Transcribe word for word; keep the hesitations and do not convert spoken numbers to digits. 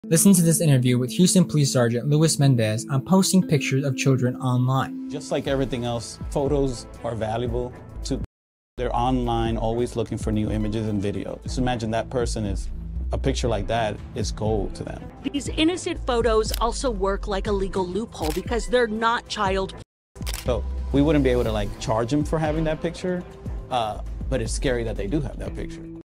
Listen to this interview with Huston Police Sergeant Luis Mendez on posting pictures of children online. Just like everything else, photos are valuable to they're online, always looking for new images and videos. Just imagine that person is, a picture like that is gold to them. These innocent photos also work like a legal loophole because they're not child. So we wouldn't be able to like charge them for having that picture, uh, but it's scary that they do have that picture.